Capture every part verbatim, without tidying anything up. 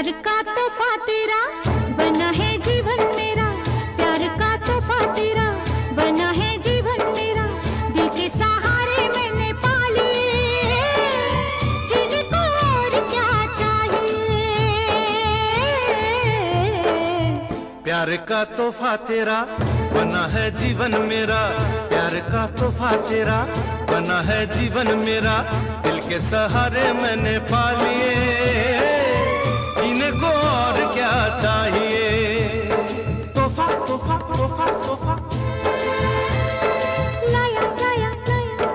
प्यार का तोहफा तेरा बना है जीवन मेरा, प्यार का तोहफा तेरा बना है जीवन मेरा, दिल के सहारे मैंने पा लिए, जीने को और क्या चाहिए। प्यार का तोहफा तेरा बना है जीवन मेरा, प्यार का तोहफा तेरा बना है जीवन मेरा, दिल के सहारे मैंने पा लिए, जीने को और क्या चाहिए। तोहफा तोहफा तोहफा तोहफा लाया लाया लाया।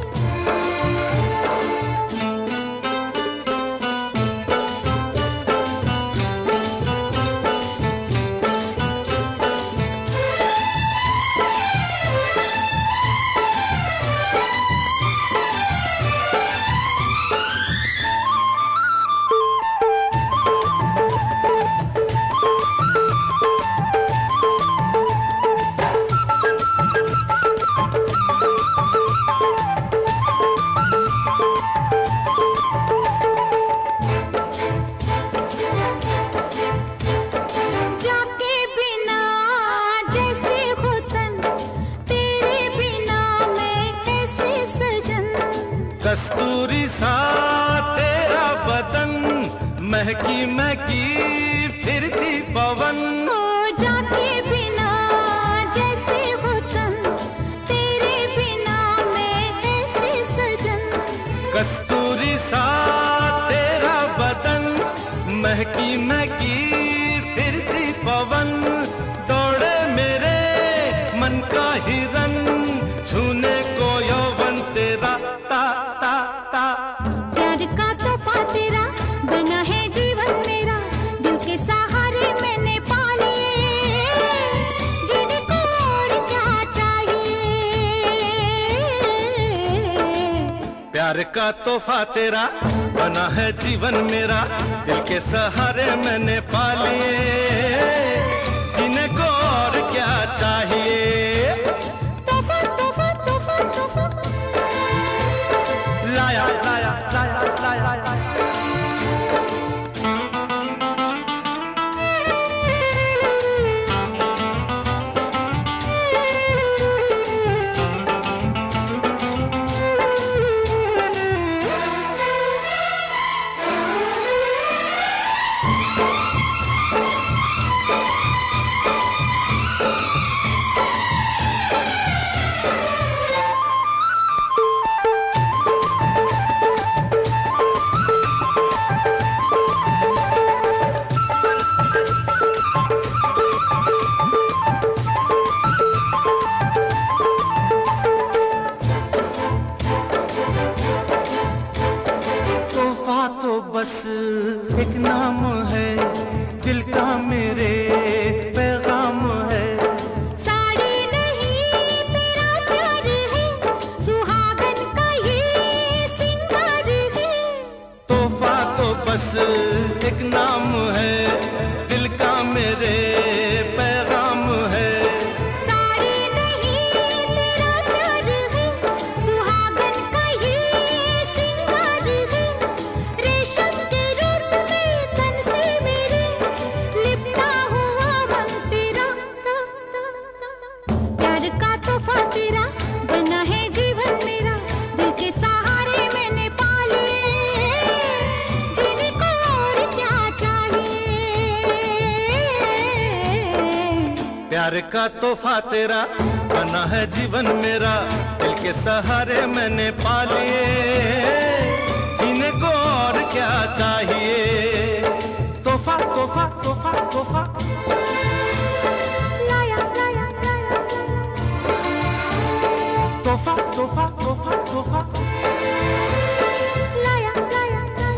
कस्तूरी सा तेरा बदन, महकी महकी फिरती पवन, हो जाके बिना जैसे वतन, तेरे बिना मैं ऐसे सजन। कस्तूरी सा तेरा बदन, महकी महकी फिरती पवन, दौड़े मेरे मन का हिरन, छूने को यौवन तेरा ता ता ता। प्यार का तोहफा तेरा बना है जीवन मेरा, दिल के सहारे मैंने पा लिए, जीने को और क्या चाहिए। प्यार का तोहफा तेरा बना है जीवन मेरा, दिल के सहारे मैंने पा लिए, जीने को और क्या चाहिए। तोहफा तोहफा तोहफा तोहफा लाया लाया लाया लाया। बस एक नाम है, दिल का मेरे पैगाम है। साड़ी नहीं तेरा प्यार है, सुहागन का ये सिंगार है। तोहफा तो बस एक नाम है, दिल का मेरे पैगाम है। साड़ी नहीं तेरा प्यार है, सुहागन का ये सिंगार है। रेशम के रूप में तन से मेरे लिपटा हुआ मन तेरा, ता, ता, ता। प्यार का तोहफा तेरा बना है जीवन मेरा, दिल के सहारे मैंने पा लिए, जीने को और क्या चाहिए। प्यार का तोहफा तेरा बना है जीवन मेरा, दिल के सहारे मैंने पा लिए, जीने को और क्या चाहिए। तोहफा तोहफा तोहफा तोहफा लाया लाया लाया तोहफा तोहफा तोहफा तोहफा लाया लाया लाया।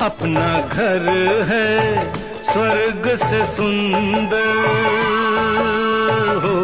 अपना घर है स्वर्ग से सुंदर हो,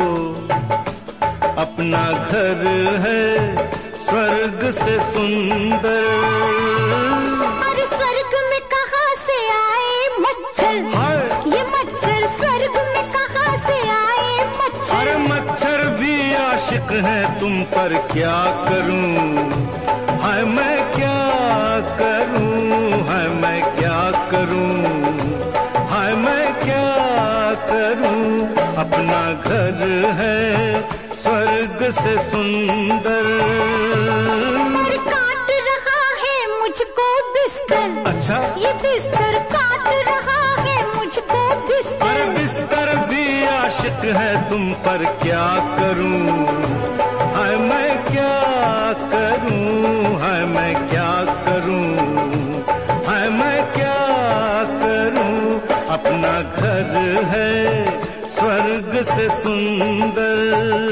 अपना घर है स्वर्ग से सुंदर। अरे स्वर्ग में कहाँ से आए मच्छर, ये मच्छर स्वर्ग में कहाँ से आए मच्छर। अरे मच्छर भी आशिक है तुम पर, क्या करूं हाय मैं क्या करूं, हाय मैं क्या करूं, हाय मैं क्या करूं। अपना घर है स्वर्ग से सुंदर। और काट रहा है मुझको बिस्तर, अच्छा ये बिस्तर काट रहा है मुझको बिस्तर। अरे बिस्तर भी आशिक है तुम पर, क्या करूं हाय मैं क्या करूं, हाय मैं क्या करूं, हाय मैं क्या करूं। अपना घर है स्वर्ग से सुंदर।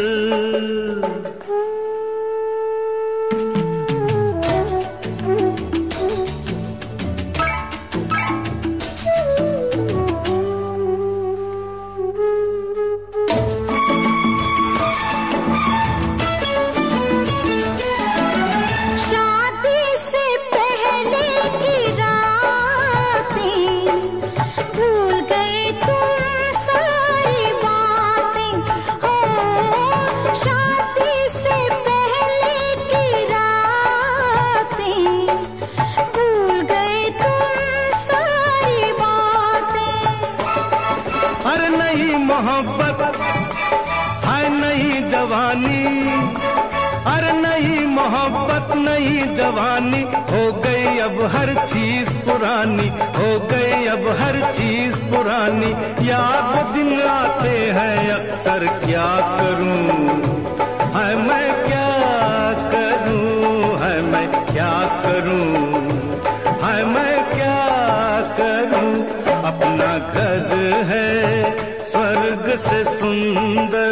अरे नहीं मोहब्बत हाय नहीं जवानी, अरे नहीं मोहब्बत नहीं जवानी। हो गई अब हर चीज पुरानी, हो गई अब हर चीज पुरानी। याद दिन आते हैं अक्सर, क्या करूं हाय मैं क्या करूं, हाय मैं क्या करूं, हाय मैं क्या करूं। अपना घर है स्वर्ग से सुंदर।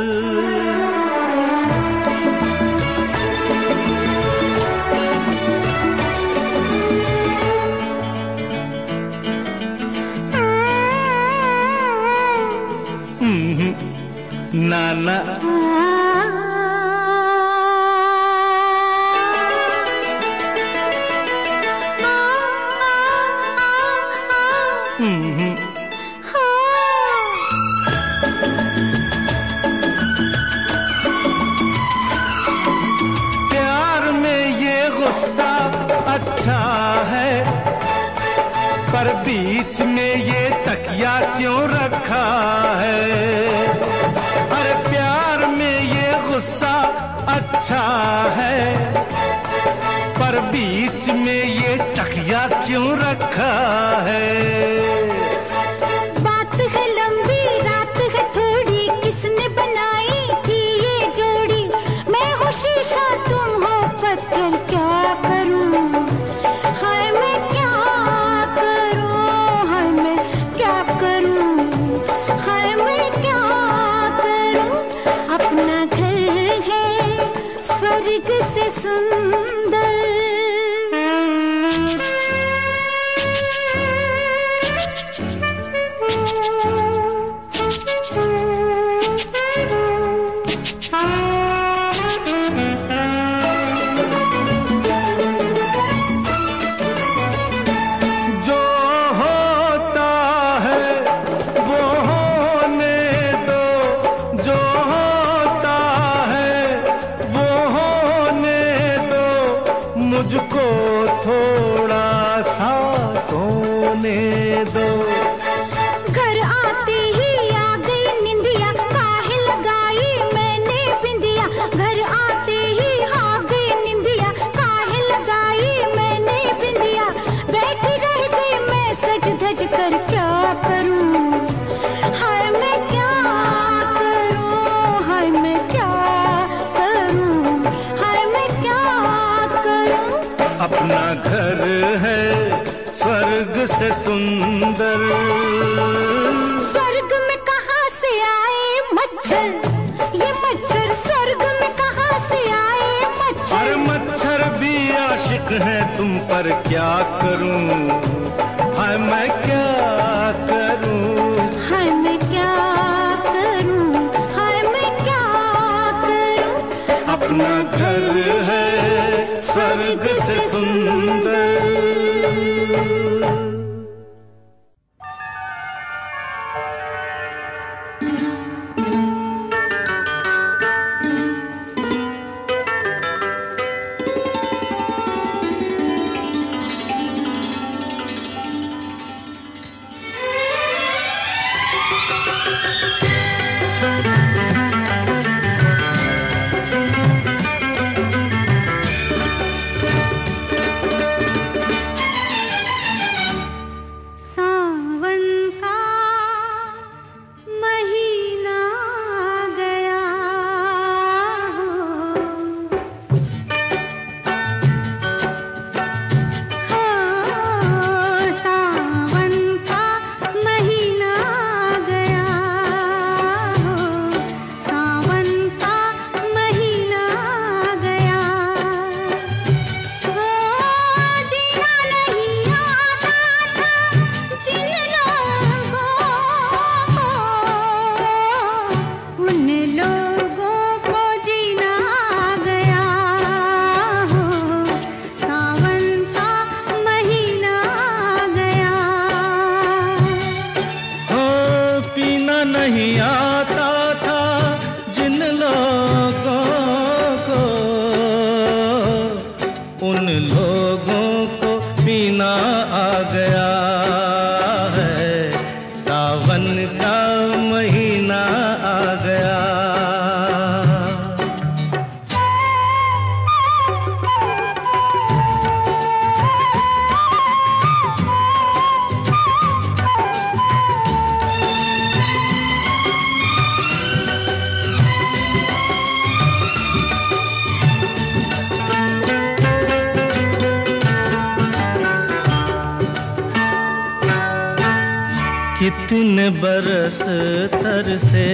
नाना प्यार में ये गुस्सा अच्छा है, पर बीच में ये तकिया क्यों रखा है। अरे प्यार में ये गुस्सा अच्छा है, पर बीच में ये तकिया क्यों रखा है। बात है लंबी रात है थोड़ी, किसने बनाई थी ये जोड़ी। मैं हूँ शीशा तुम हो पत्थर, क्या करूँ हाय मैं क्या करूँ, हाय मैं क्या करूँ, हाय मैं क्या करूँ। अपना घर है स्वर्ग से सुंदर। जो होता है वो होने दो, जो होता है वो होने दो। मुझको थोड़ा सा सोने दो। घर आते ही आ गई निंदिया, काहे लगाई मैंने बिंदिया। घर आते ही आ गई निंदिया, काहे लगाई मैंने बिंदिया। बैठी रह गई मैं सज धज कर, क्या करूं हाय मैं क्या करूं, हाय मैं क्या करूं, हाय मैं क्या करूं। अपना घर है स्वर्ग से सुंदर। स्वर्ग में कहाँ से आए मच्छर, ये मच्छर स्वर्ग में कहाँ से आए मच्छर। अरे मच्छर भी आशिक है तुम पर क्या करूं, हाय मैं क्या करूं, हाय मैं क्या करूं, हाय मैं क्या करूं। अपना घर है स्वर्ग से सुंदर। नहीं आता था जिन लोगों को, उन लोगों को पीना आ गया है। सावन का महीना आ गया। कितने बरस तरसे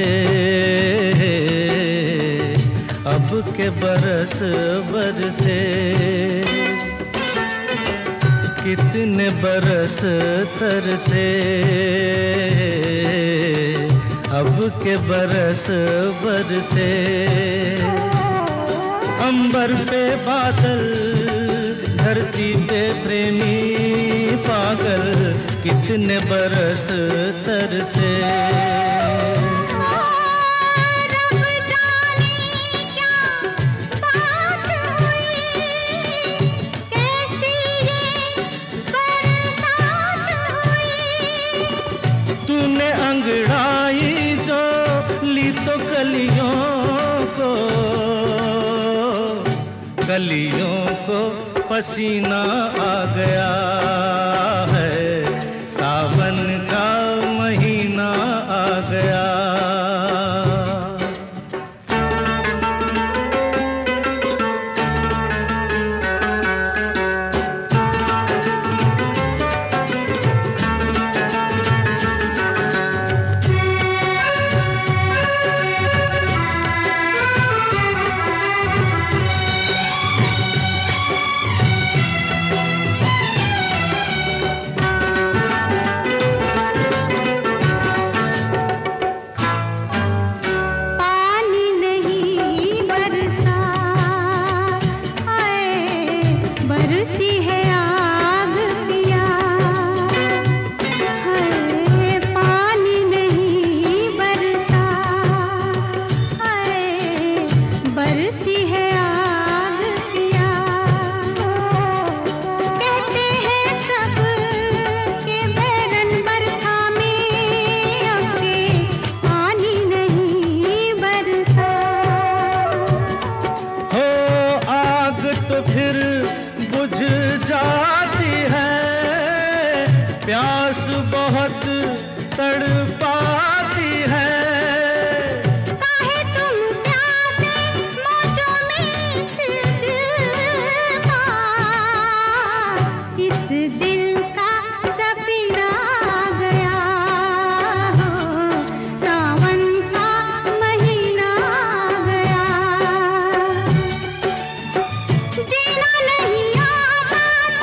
अब के बरस बरसे, कितने बरस तरसे अब के बरस बरसे। अंबर पे बादल, धरती पे प्रेमी पागल, कितने बरस तरसे। रब जाने क्या बात हुई, कैसी ये बरसात हुई। तूने अंगड़ाई जो ली तो कलियों को, कलियों को पसीना आ गया है। सावन का महीना आ गया। बरसी है आग पिया, है पानी नहीं बरसा, है बरसी है आग पिया। कहते हैं सब के बैरन बरखा में अबके पानी नहीं बरसा। हो आग तो फिर बुझ जाती है, प्यास बहुत तड़पाती है। काहे तुम प्यासे मौजों में इस दिल का, इस दिल का सफीना आ गया हो। सावन का महीना आ गया, जीना नहीं आता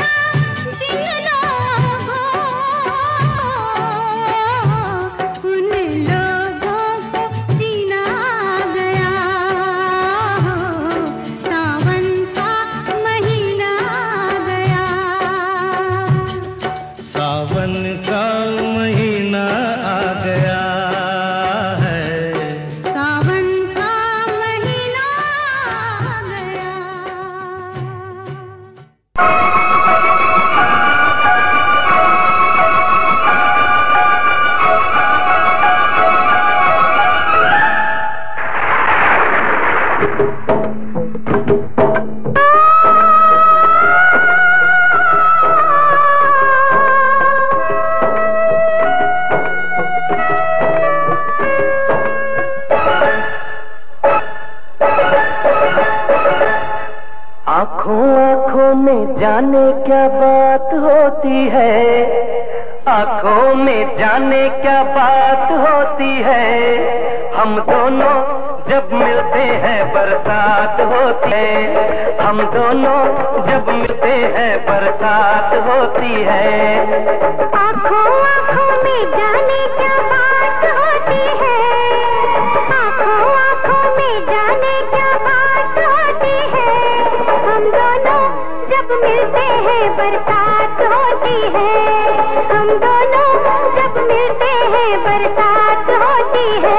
जाने क्या बात होती है, आंखों में जाने क्या बात होती है। हम दोनों जब मिलते हैं बरसात होती है, हम दोनों जब मिलते हैं बरसात होती है। आँखों आँखों में जाने क्या बात होती है, आँखों आँखों में जाने क्या बात होती है। हम दोनों जब मिलते हैं बरसात होती है, हम दोनों जब मिलते हैं बरसात होती है।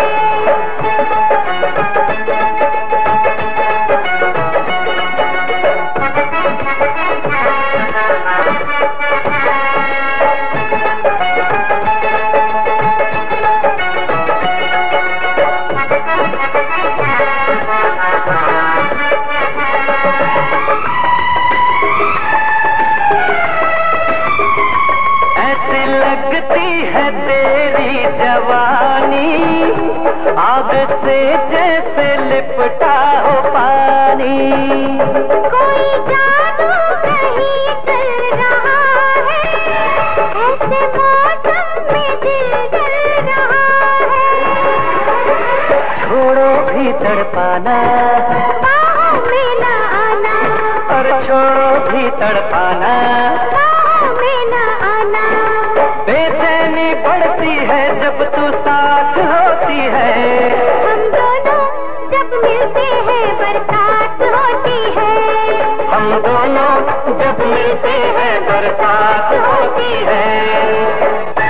लगती है तेरी जवानी, आग से जैसे लिपटा हो पानी। कोई जादू कहीं चल रहा है, ऐसे मौसम में दिल जल रहा है। छोड़ो भी तड़पाना, बाहों में न आना, और छोड़ो भी तड़पाना, बाहों में न आना। बेचैनी बढ़ती है जब तू साथ होती है। हम दोनों जब मिलते हैं बरसात होती है, हम दोनों जब मिलते हैं बरसात होती है।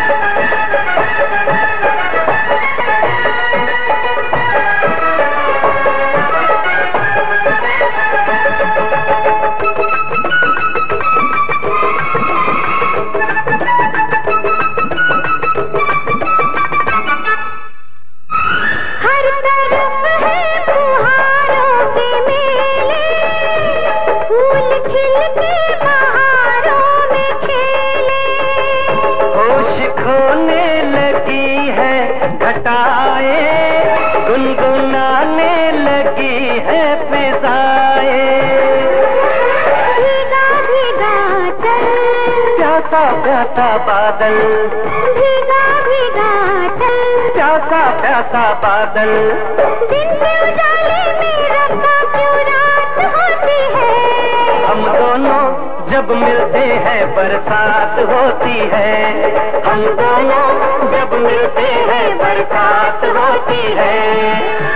खोने लगी है घटाए, गुनगुनाने लगी है फिजाएं। भीगा भीगा चल, प्यासा प्यासा बादल, भीगा भीगा चल, प्यासा प्यासा बादल। दिन में उजाले में रखा क्यों रात होती है। हम दोनों जब मिलते हैं बरसात होती है, हम दोनों जब मिलते हैं बरसात होती है।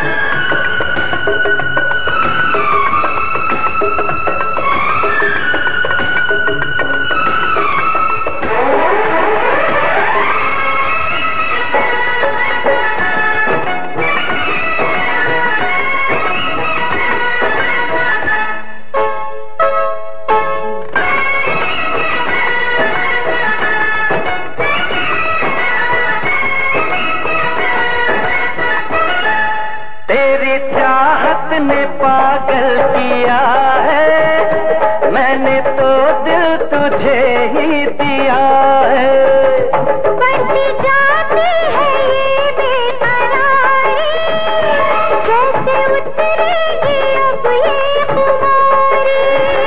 तेरी चाहत ने पागल किया है, मैंने तो दिल तुझे ही दिया है। बढ़ती जाती है ये बेकरारी, कैसे उतरेगी अब ये खुमारी।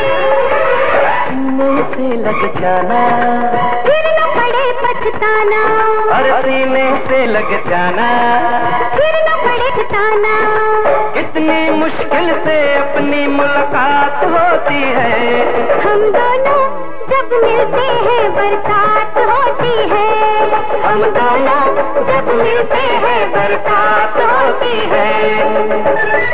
सीने से लग जाना, फिर न पड़े पछताना, और सीने से लग जाना, फिर न पड़े छताना। कितनी मुश्किल से अपनी मुलाकात होती है। हम दोनों जब मिलते हैं बरसात होती है, हम दोनों जब मिलते हैं बरसात होती है।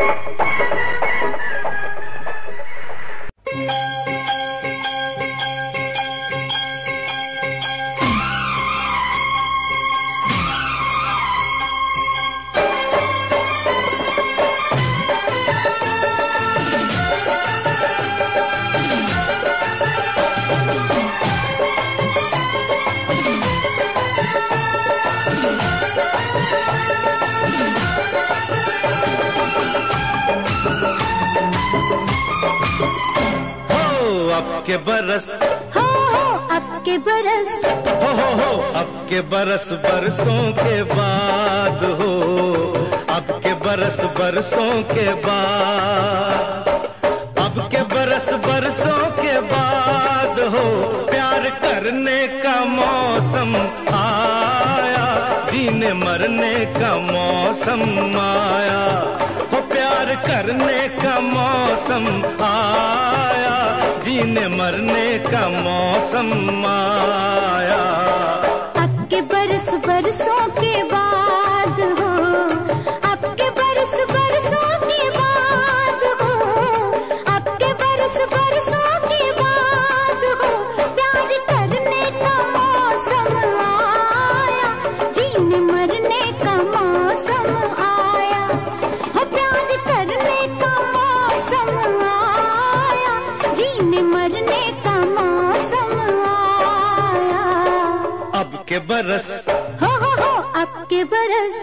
अब के बरस हो हो अब के बरस, हो हो हो अब के बरस बरसों के बाद हो, अब के बरस बरसों के बाद, अब के बरस बरसों के हो प्यार करने का मौसम आया, जीने मरने का मौसम आया, हो प्यार करने का मौसम आया, जीने मरने का मौसम आया। अब के बरस बरसों के बाद हो, अब के बरस बरसों के बाद हो, अब के बरस बरसों के बाद हो, प्यार करने का मौसम आया, जीने मरने का मौसम आया, हो प्यार करने का मौसम आया, जीने मरने का मौसम आया। अब के बरस हो हो हो अब के बरस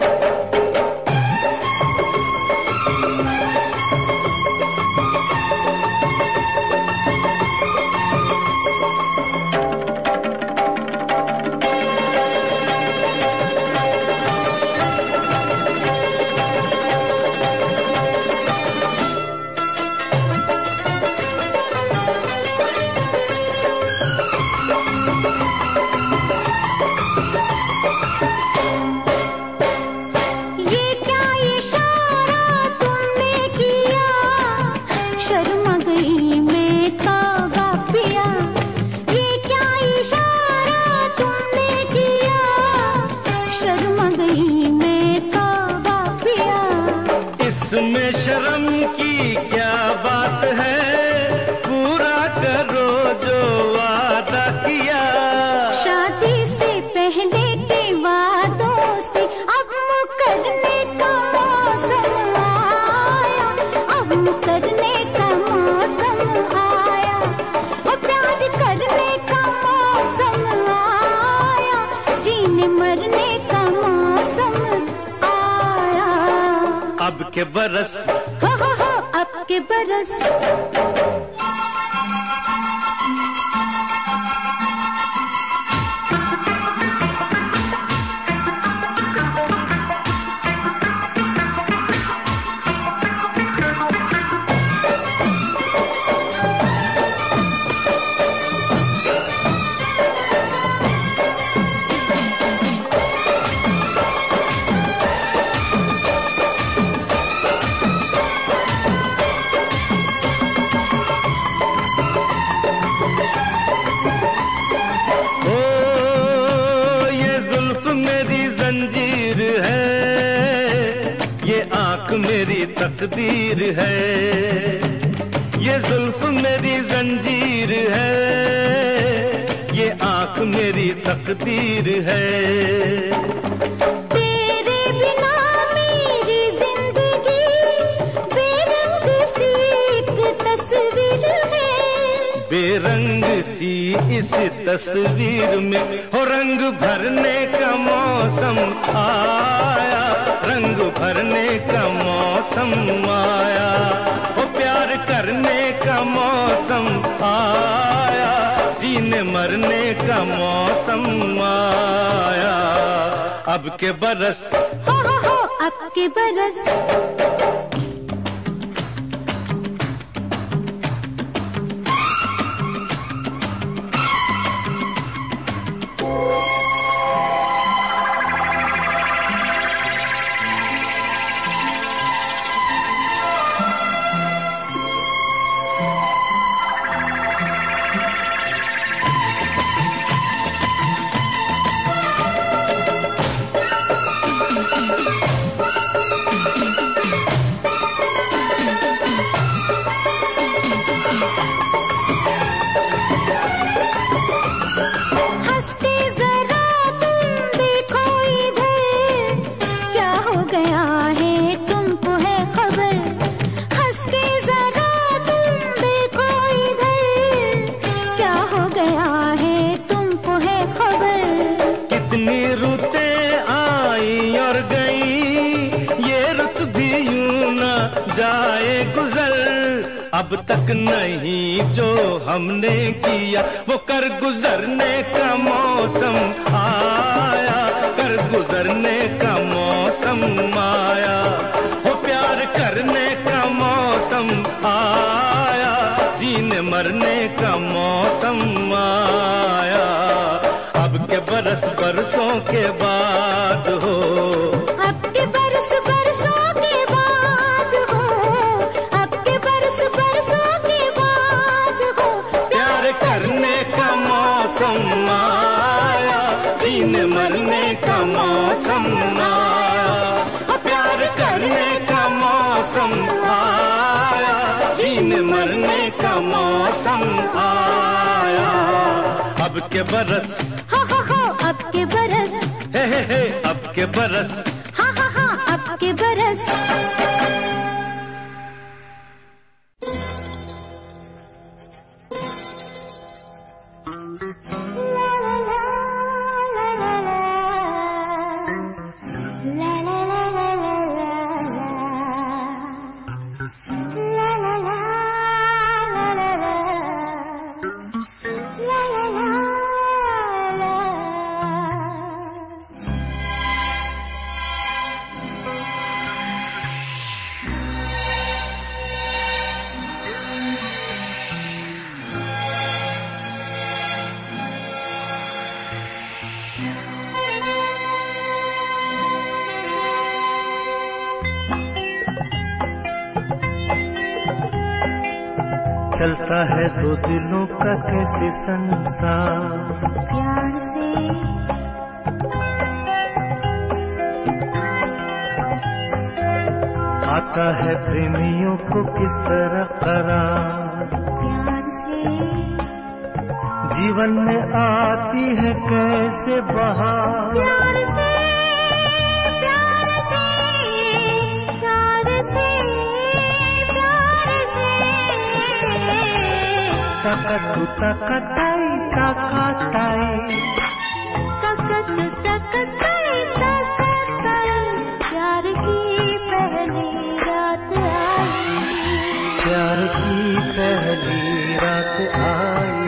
इसमें शर्म की क्या बात है, पूरा करो जो वादा किया। शादी से पहले के वादों से अब मुकरने का मौसम आया, अब मुकरने का मौसम आया, और प्यार करने का मौसम आया, जीने मरने का मौसम आया। अब के बरस हो हो हो अब के बरस जंजीर है, ये आंख मेरी तकदीर है, ये जुल्फ मेरी जंजीर है, ये आंख मेरी तकदीर है। तेरे बिना मेरी जिंदगी बेरंग सी एक तस्वीर है, बेरंग सी इस तस्वीर में हो रंग भरने का मौसम आया, रंग भरने का मौसम आया, हो प्यार करने का मौसम आया, जीने मरने का मौसम आया। अब के बरस हो हो हो अब के बरस जाए गुजर, अब तक नहीं जो हमने किया वो कर गुजरने का मौसम आया, कर गुजरने का मौसम आया, वो प्यार करने का मौसम आया, जीने मरने का मौसम आया, अब के बरस बरसों के बाद हो, अब के बरस बरसों के बाद हो, अब के बरस बरसों के बाद हो, प्यार करने का मौसम आया, जीने मरने का मौसम आया, प्यार करने का मौसम आया, जीने मरने का मौसम आया, अब के बरस, हा हा हा, अब के बरस, हे हे हे, अब के बरस, हा हा हा, अब के बरस। चलता है दो दिलों का कैसे संसार, प्यार से आता है प्रेमियों को किस तरह करार, प्यार से जीवन में आती है कैसे बहार, प्यार से प्यार से प्यार से प्यार से तकतु तकताई तकताई तकत तकताई तकताई, प्यार की पहली रात आई, प्यार की पहली रात आई।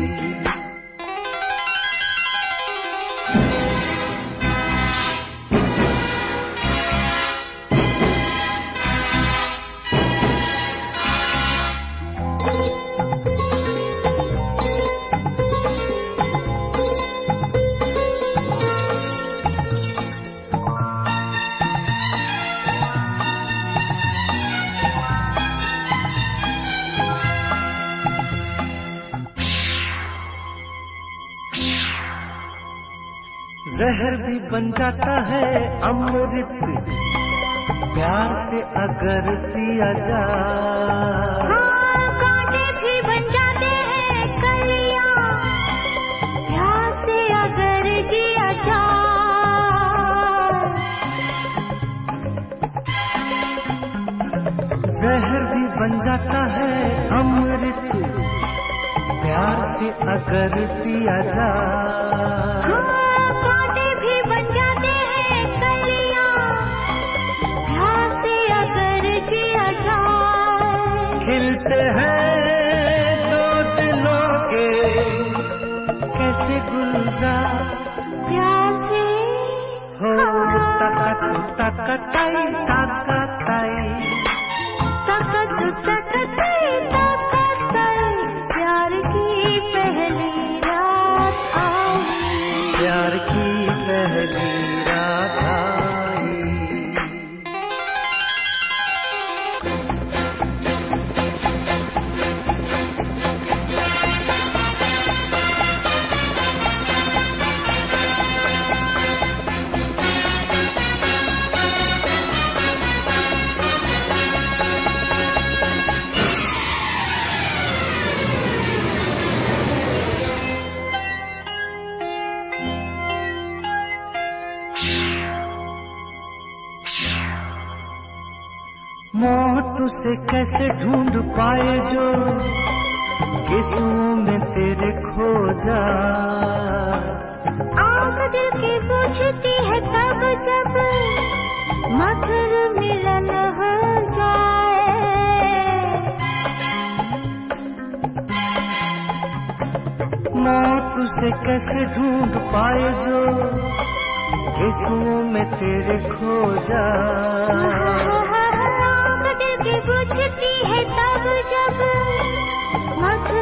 जहर भी बन जाता है अमृत, प्यार से अगर पिया जाए, हाँ, कांटे भी बन जाते हैं कलियां, प्यार से अगर जिया जाए, जहर भी बन जाता है अमृत, प्यार से अगर पिया जाए, हाँ, कांटे भी बन जाते हैं कलियां, प्यार से अगर जिया जाए, खिलते हैं दो दिलों के कैसे गुलजार, प्यार से हो तकतु तकताई तकताई तकत तकताई तकताई, प्यार की पहली रात आई, प्यार की पहली रात आई। मौत उसे कैसे ढूंढ पाए जो किस्मों में तेरे खो जाए, आँख दिल की पूछती है तब जब मधुर मिलन हो जाए, मौत उसे कैसे ढूंढ पाए जो किस्मों में तेरे खो जाए, आँख दिल की पूछती है तब जब मधुर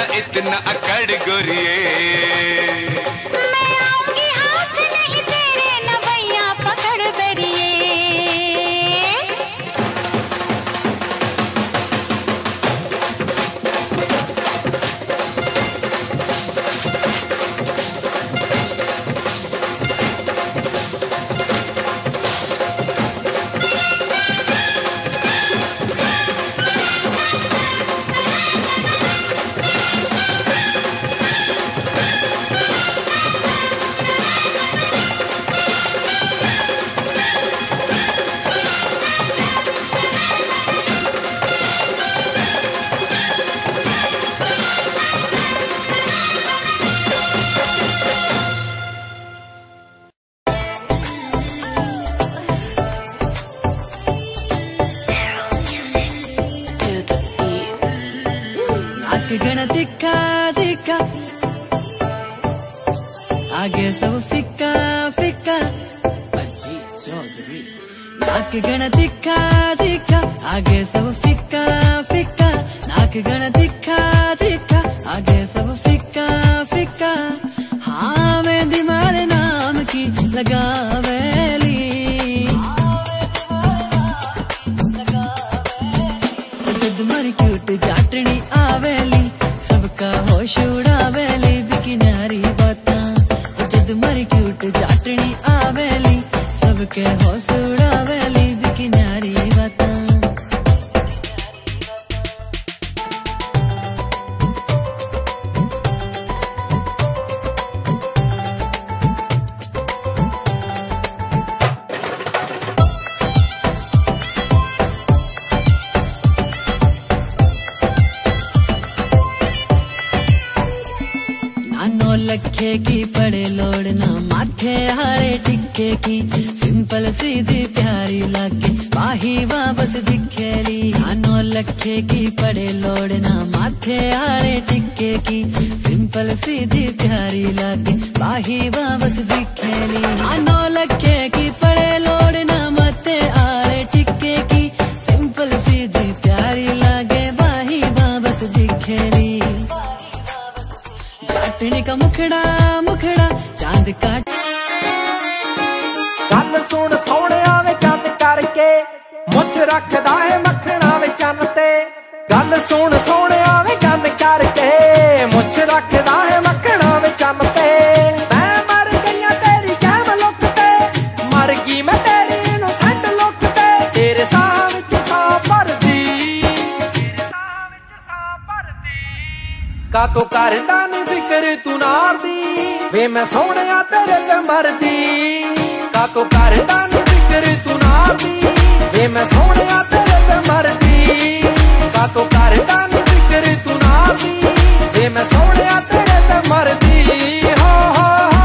न इतना अकड़ गोरिए। मैं आऊंगी हाथ नहीं तेरे नवैया पकड़ बेरिए। गण दिखा दिखा आगे सब फिक्का फिक्का। नाक गण दिखा दिखा आगे सब फिक्का फिक्का। नाक गण दिखा दिखा आगे सब फिक्का फिक्का। हाँ मैं दिमारे नाम की लगावेली। जद मर क्यूट जाटनी आवेली सबका होश उड़ावेली बिकिनारी बातां। जद मर क्यूट जाटनी आवेली सबके होश उड़ावेली बिकिनारी बातां। नानो लखे की पड़े लोड़ना माथे हारे टिक्के की। सिंपल सीधी प्यारी लागे बाही वापस दिखेली। नानो लखे की पड़े लोड़ना माथे हारे टिक्के की। सिंपल सीधी प्यारी लागे बाही वापस दिखेली। नानो लखे की पड़े लोड़ना माथे हारे टिक्के की। सिंपल सीधी प्यारी लागे बाही वापस दिखेली। जाटनी का मुखड़ा मुखड़ा चांद का। गल सुन सोने वे चंद करके मुझ रखदा है मखना वे चन ते। गल सुन सोने वे चंद करके मुझ रखदा है मखना वे चन ते। मैं मर गई तेरी कैम लुक ते मर गई मैं तेरी इनोसेंट लुक ते। तेरे साह विच साह भरदी का तो करदा नहीं फिक्र तू नार दी। वे मैं सोने तेरे ते मरदी का तो करदा नहीं फिक्र तू नार दी। वे मैं सोने तेरे ते मरदी का तो करदा नहीं फिक्र तू नार दी। वे मैं सोने तेरे ते मरदी। हो हो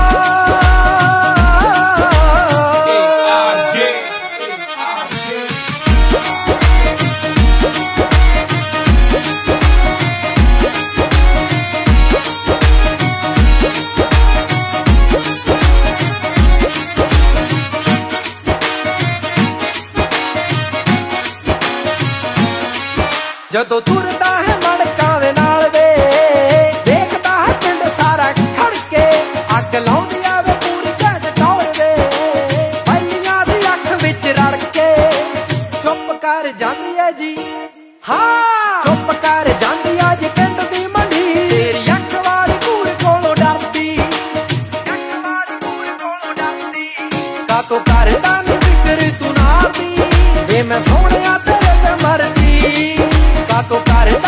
जदों तुरदा है मड़कां दे नाल वे देखदा है पिंड सारा खड़ के। अग लाउंदी आवे पूरी जग टौर वे बैलियां दी अख विच रड़ के। चुप कर जांदी है जी हाँ चुप कर जांदी है जी पिंड दी मंडी। तेरी अख वाली कूड़ कोलों डरदी अख वाली कूड़ कोलों डरदी का तो करदा नहीं फिक्र तू नार दी। वे मैं सोहणिया तेरे ते मरदी का तो करदा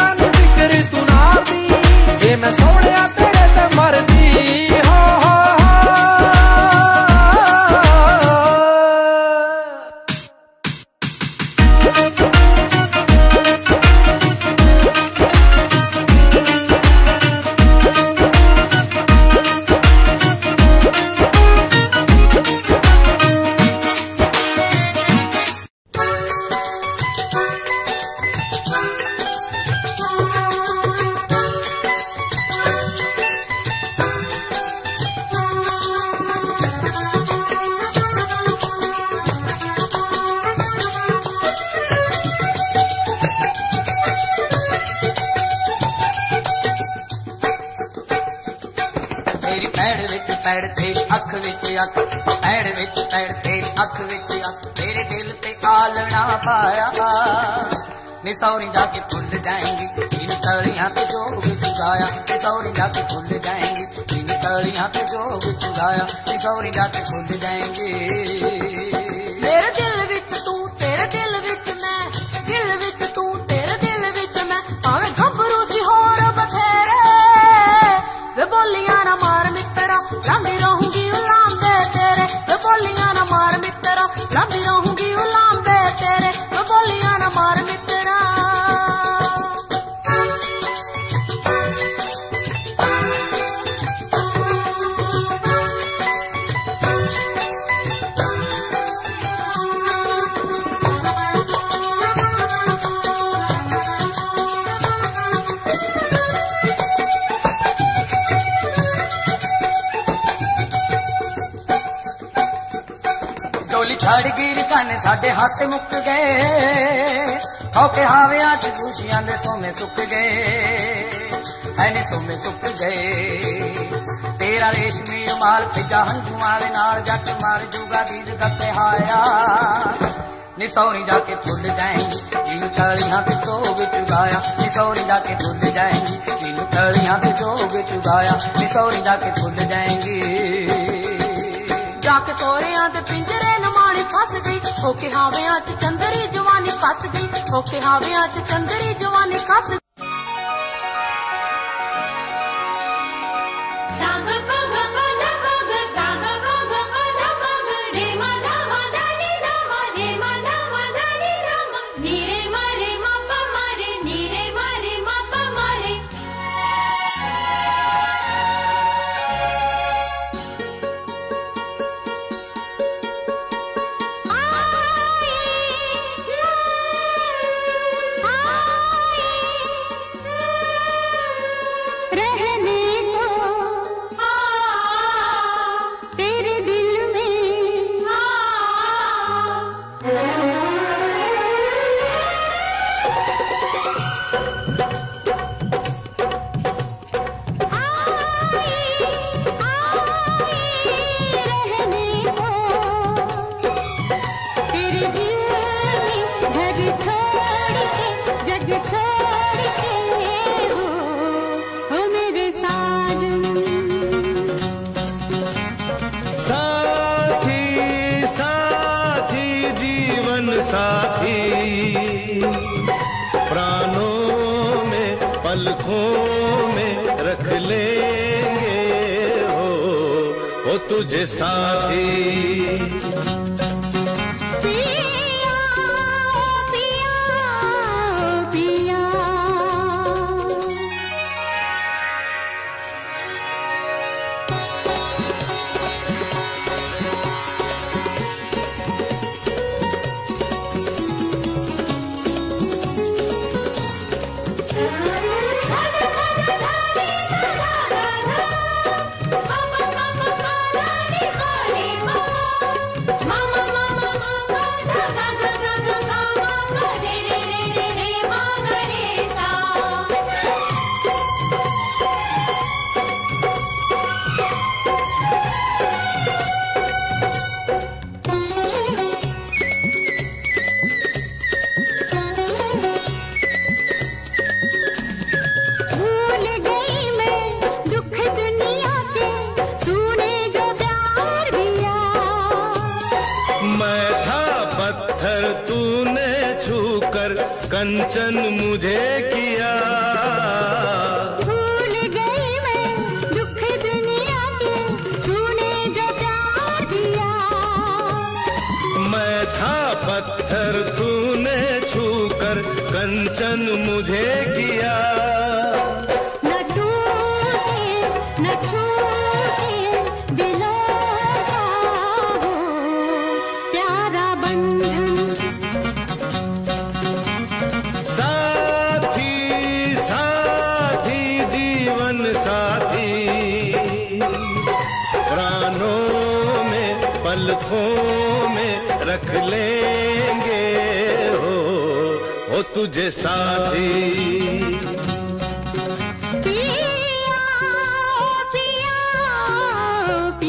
पैड़ तेरी अख विच अख, पैड़ विच पैड़ तेरी अख विच अख, तेरे दिल ते आलना पाया नी सौरी जाके भुल जाएंगी इन तलियां पे जोग चुराया, नी सौरी जाके भुल जाएंगी इन तलियां पे जोग चुराया, नी सौरी जाके भुल जाएंगी। मेरे दिल विच तू तेरे दिल विच मैं, दिल विच तू तेरे दिल विच मैं, भावें घबरू सी होर बथेरे वे बोलियां ना मार मित्रा, लांदी रहूंगी उलाम दे तेरे वे बोलियां ना मार मित्रा, लांदी रहूंगी उलाम दे तेरे वे बोलियां ना मार मित्रा। छड़ गिर काने साडे हाथ मुक गए, होके हावियां च खुशियां दे सोमे सुक गए, ऐने सोमे सुक गए। तेरा रेशमी रुमाल फिजा हंजुआं दे नाल जट मार जूगा दीद गते हाया नी सौरी जाके भुल जाएंगी इन तलियां पे जोग चुराया, नी सौरी जाके भुल जाएंगी इन तलियां पे जोग चुराया, नी सौरी जाके भुल जाएंगी। जाके सोरियां दे पिंजरे नमाणी फस गई, होके हावियां च चंदरी जवानी फस गई, होके हावियां च चंदरी जवानी फस गई। तुझे साथी कंचन मुझे किया, भूल गई मैं दुख दुनिया के तूने जो प्यार दिया। मैं था पत्थर तूने छूकर कंचन मुझे किया, न टूटे न छूटे दिलों का हो प्यारा बंधन। पलकों में रख लेंगे हो, हो तुझे साथी। पिया पिया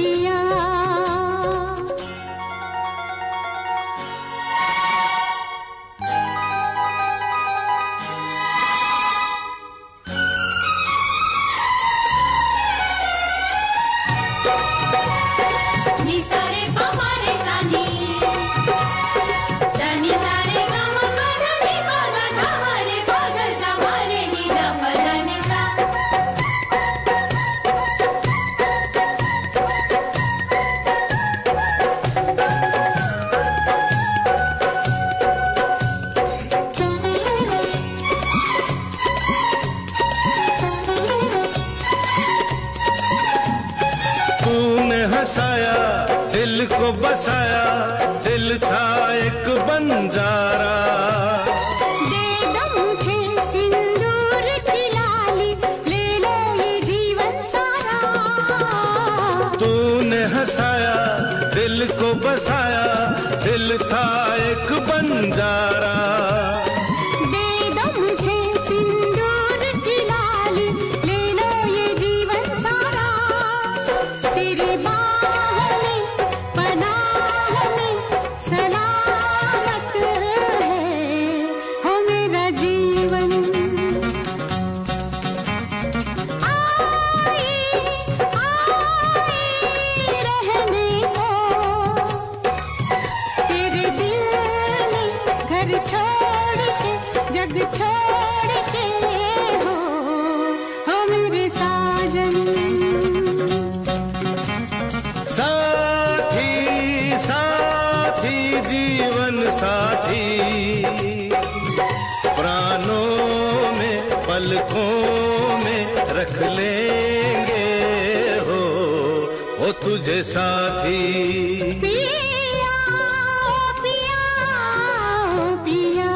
रख लेंगे हो हो तुझे साथी। पिया पिया पिया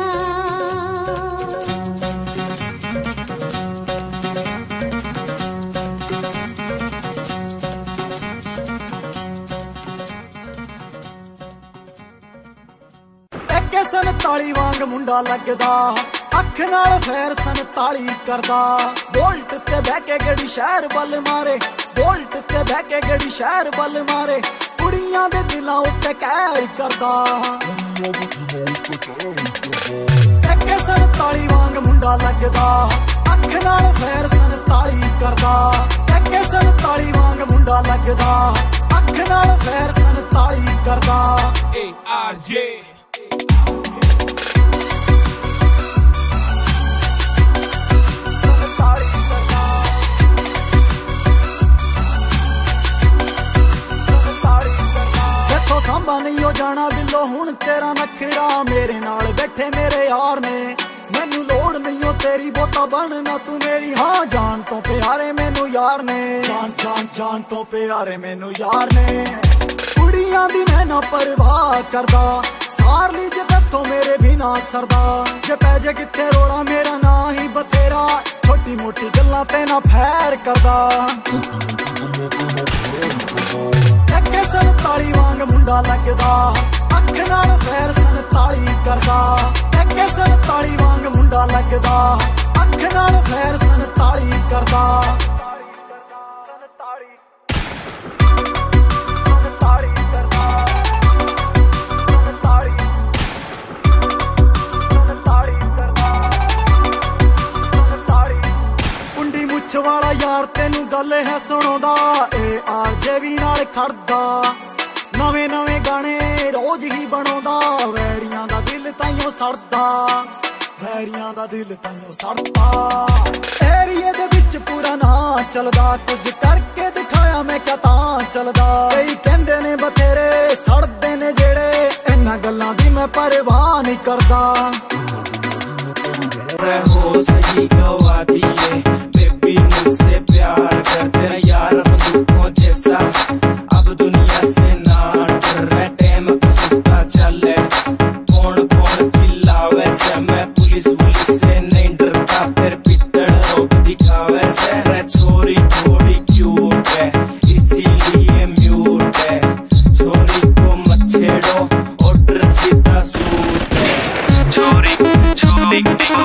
टैके संताली वांग मुंडा लगदा, अख नाल फैर संताली करदा। बोल्ट ते बह के गड़ी शहर बल मारे, बोल्ट ते बह के गड़ी शहर बल मारे। कुड़ियां दे दिलां उत्ते कैद करदा। टैके संताली वांग मुंडा लगदा, अख नाल फैर संताली करदा। टैके संताली वांग मुंडा लगदा, अख नाल फैर संताली करदा। A R J सांबा नहीं हो जाना बिल्लो हुण तेरा नखरा। मेरे नाल बैठे मेरे यार ने, मैनू लोड़ नहीं हो तेरी बोता बनना तू मेरी। हाँ जान तो प्यारे मैनू यार ने, जान जान जान तो प्यारे मैनू यार ने। कुड़ियां दी मैं ना परवाह करदा, सार ली जे तत्थों मेरे भी ना सरदा। जे पै जे किथे रोड़ा मेरा ना ही बथेरा, छोटी मोटी गल्लां ते ना फैर करदा। टैके संताली वांग मुंडा लगदा, अख नाल फैर संताली करदा। टैके संताली वांग मुंडा लगदा, अख नाल फैर संताली करदा। कुंडी मुछ वाला यार तेनू गल है सुणोदा, ए आर जे भी नाल खड़दा। नवे नवे गाने रोज ही बनोदा, वैरियां दा दिल ताइयों सड़दा। वैरियां दा दिल ताइयों सड़दा। एरिए दे विच पूरा ना चलदा, कुछ करके दिखाया मैं क्या तां चलदा। कई कहंदे ने बथेरे सड़दे ने जेड़े, इन्हां गल्लां दी मैं परवाह नहीं करदा। हो सही गवा दिए बेबी मुझसे प्यार करते यार बंदूकों जैसा। अब दुनिया से ना डर रहे, टाइम को सुनता चले। कौन कौन चिल्लावे से, मैं पुलिस पुलिस से नहीं डरता। फिर पिटड़ रोक दिखावे से, रे छोरी थोड़ी क्यूट है इसीलिए म्यूट है। छोरी को मत छेड़ो ऑर्डर सीधा सूट है। छोरी छोरी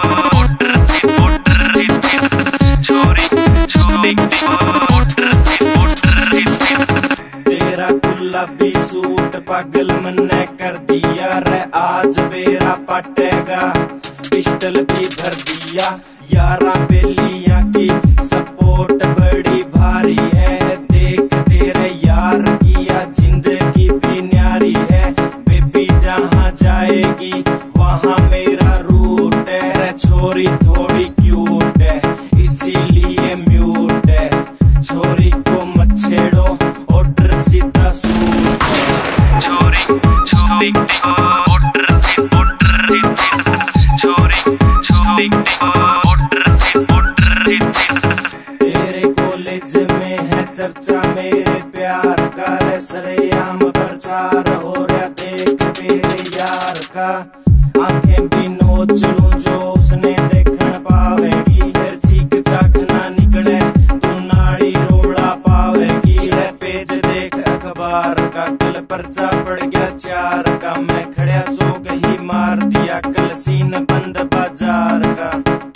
तेरा गुलाबी सूट पागल मन्ने कर दिया रे। आज मेरा पटेगा पिस्टल भी भर दिया। यारा बेलिया की सपोर्ट बड़ी भारी है। देख तेरे यार किया जिंदगी भी न्यारी है। बेबी जहाँ जाएगी वहाँ मेरा रूट है। रे छोरी थोड़ी क्यूट है इसीलिए म्यूट है। छोरी को मत छेड़ो ऑर्डर सीधा सूट है। छोरी छोरी ऑर्डर से ऑर्डर छोरी छोरी ऑर्डर से ऑर्डर। तेरे कॉलेज में है चर्चा मेरे प्यार का, रे सरेआम प्रचार हो रहा देख मेरे यार का। आंखें भी नोच लूं जो उसने देखना पावेगी। फिर चीख चाक ना निकले तू नाड़ी रोड़ा पावेगी। रे पेज देख अखबार का, कल पर्चा पड़ गया चार का। मैं खड़ा चौक ही मार दिया, कल सीन बंद बाजार का।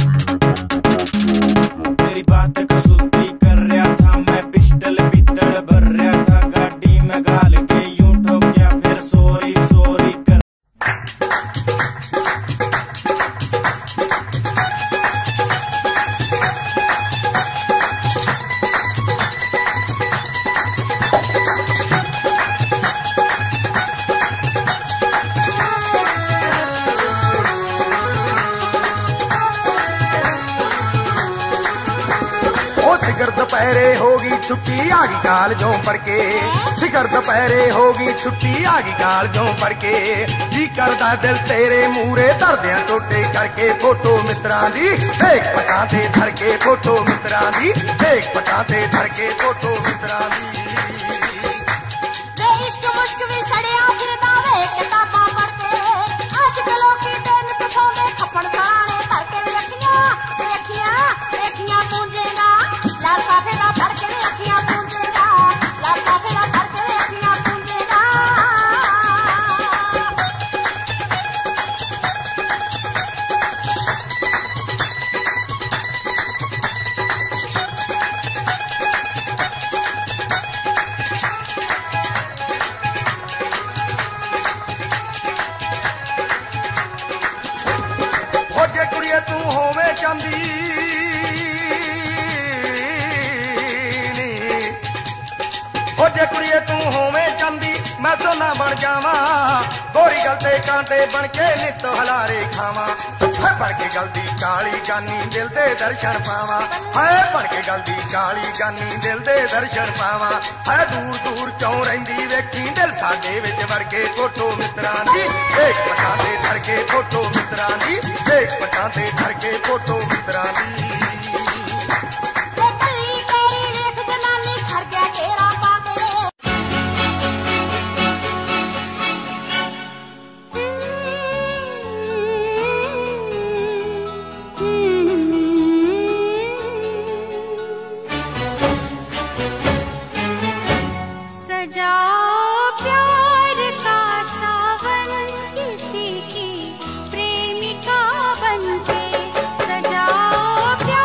तेरी बात कसूती कर रहा था मैं, पिस्टल भीतर भर रहा था। गाड़ी में गाल के यूं ठोकिया, फिर सॉरी सॉरी कर। शिखर दोपहरे होगी छुट्टी आगी कालजों पर के शिखर दोपहरे होगी छुट्टी आगी कालजों पर के जी करदा दिल तेरे मूरे धरदे टोटे करके फोटो मित्रां दी एक पटां ते धर के फोटो मित्रां दी एक पटां ते धर के फोटो मित्रां दी वे इश्क मुश्क भी सड़िया फिरदा वे किताबां पढ़ते आशिक लोकी तेन तुसोंदे खपड़ सराणे करके रखियां रखियां रखियां पूंजेगा लाल साफे दा धर के रखियां पूंजेगा लाल साफे दा धर के रखियां पूंजेगा तू होवे चांदी ओ जे कुड़िए तू होवे चांदी मैं सोना बन जावा गोरी गलते कांटे बन के नित हलारे खावा है बन के गलती काली गानी दिल दे दर्शन पावा है बन के गलती काली गानी दिल दे दर्शन पावा है दूर दूर क्यों रहिंदी वेखी दिल साडे विच वड़ के फोटो मित्रां दी एक पटां ते धर के फोटो मित्रां दी एक पटां ते धर के फोटो मित्रां दी किसी की प्रेमिका बनके सजाओ प्यार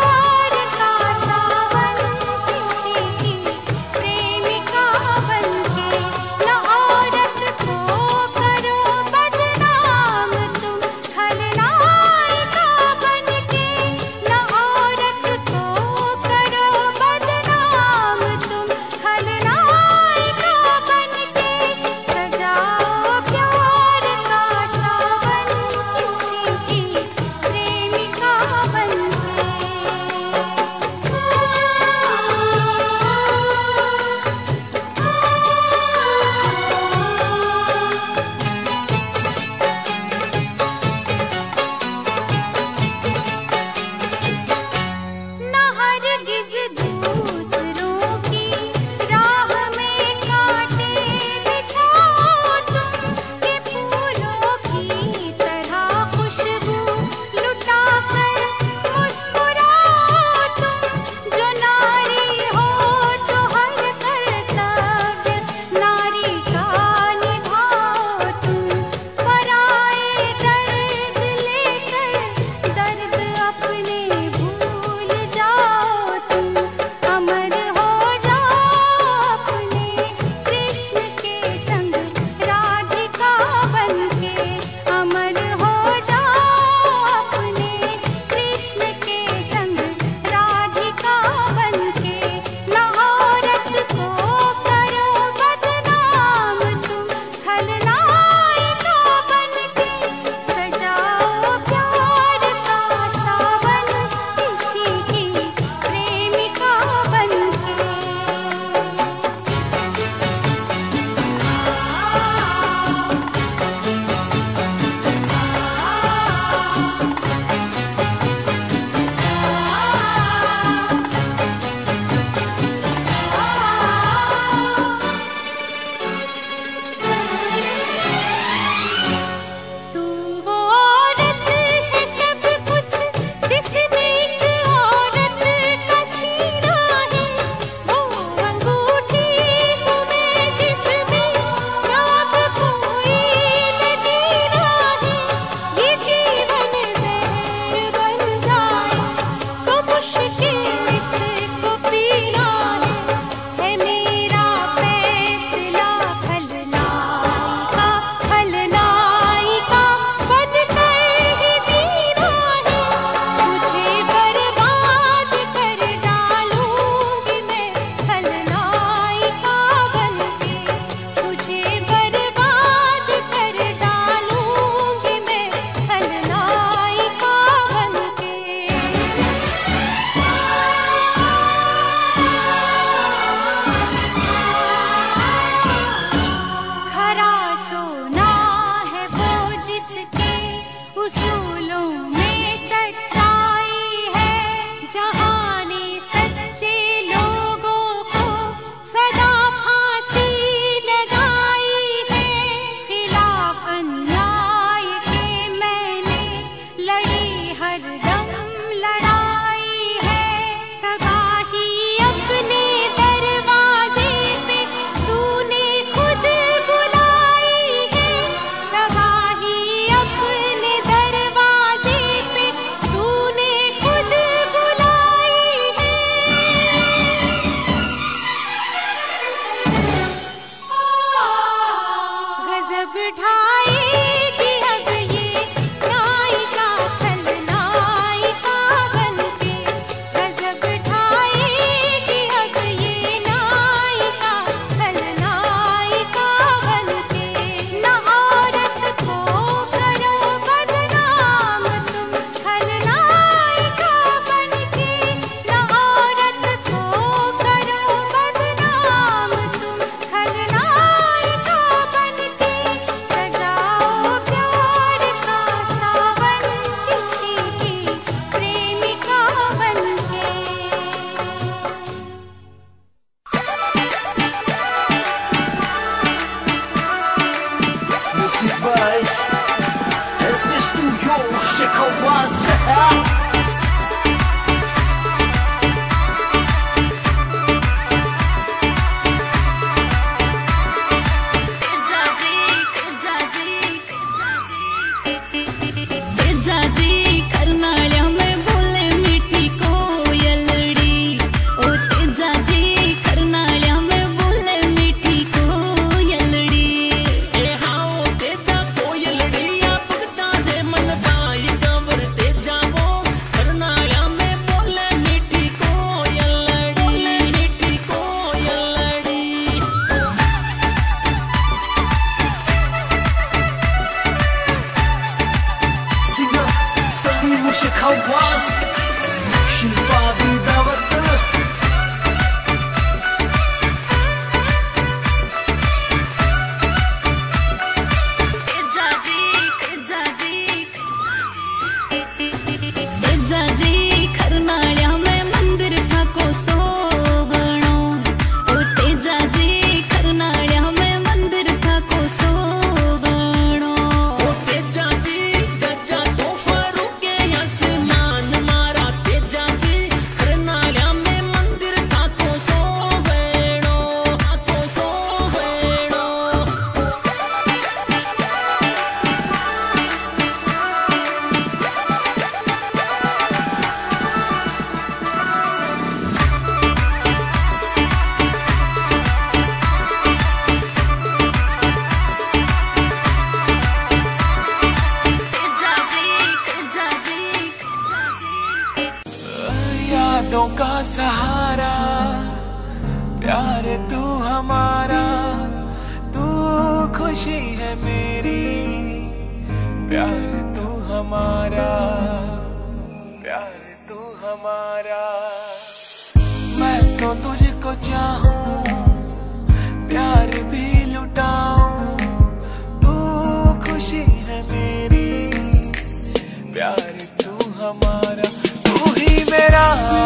का सहारा, प्यार तू हमारा, तू खुशी है मेरी, प्यार तू हमारा, प्यार तू हमारा। मैं तो तुझको चाहूं, प्यार भी लुटाऊं, तू खुशी है मेरी, प्यार तू हमारा। तू ही मेरा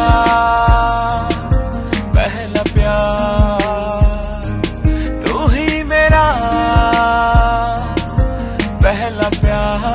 पहला प्यार, तू ही मेरा पहला प्यार।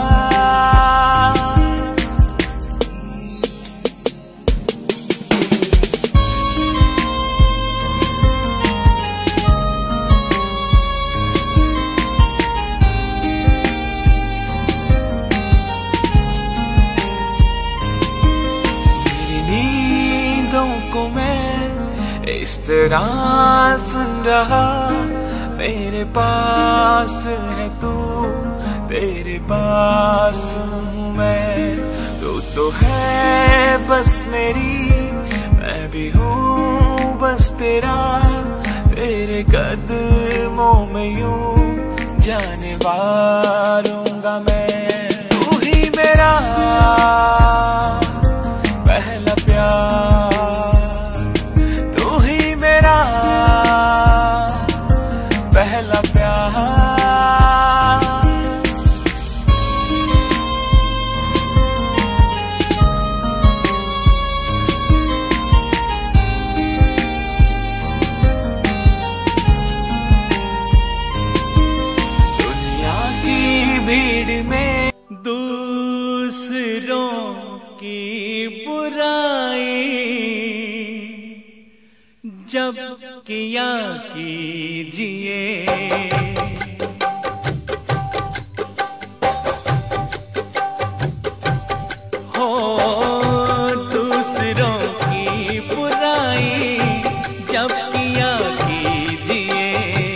इस तरह सुन रहा, मेरे पास है तू, तेरे पास हूँ मैं। तू तो है बस मेरी, मैं भी हूँ बस तेरा, तेरे कदमों में यूं जाने वारूंगा मैं। तू ही मेरा पहला प्यार, पहला प्यार। दुनिया की भीड़ में दूसरों की बुराई जब किया कीजिए, हो दूसरों की बुराई जब किया कीजिए,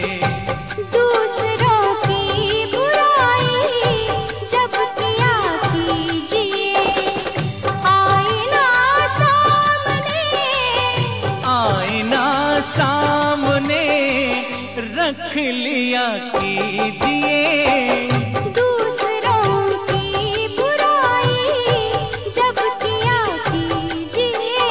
दूसरों की बुराई जब किया कीजिए। आईना सामने, आईना सामने रख लिया कीजिए, दूसरों की बुराई जब किया कीजिए।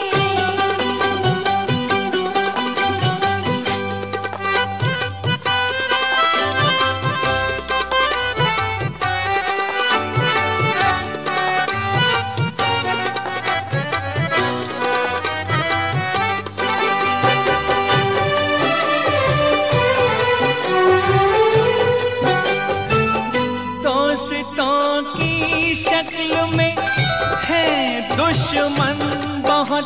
दुश्मन बहुत,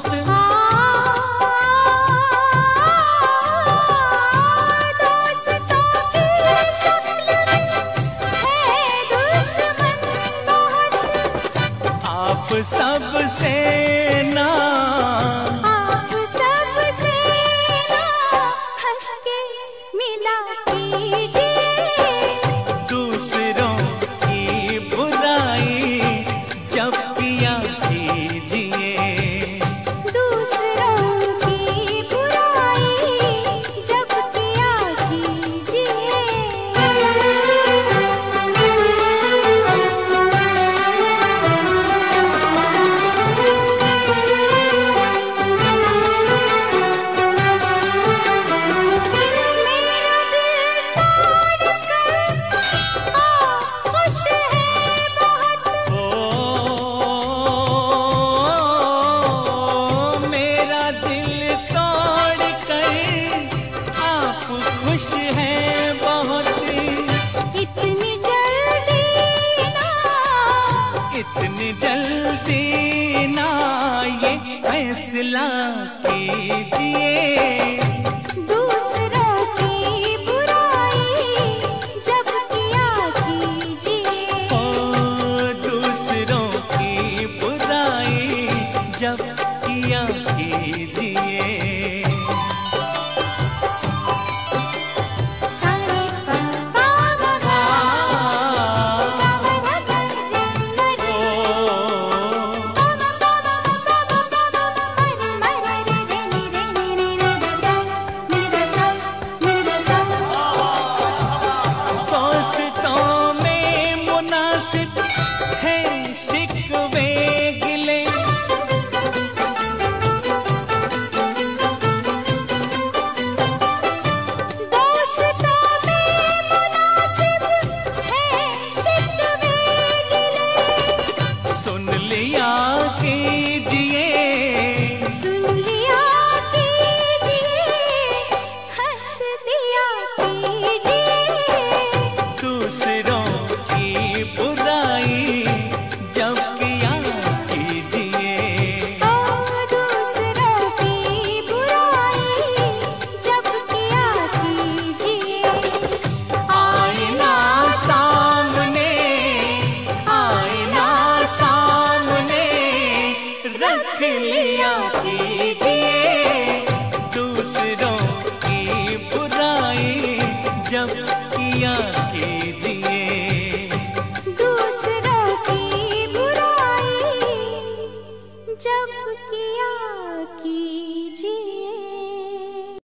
दोस्तों की शक्ल में है दुश्मन बहुत। आप सबसे ना, आप सबसे ना हंस के मिला कीजिए, दूसरों की बुराई जब किया दूसरों की बुराई जब किया कीजिए। मेरा दिल तोड़ कर आप खुश है बहुत, इतनी जल्दी ना, इतनी जल्दी ना ये फैसला कीजिए,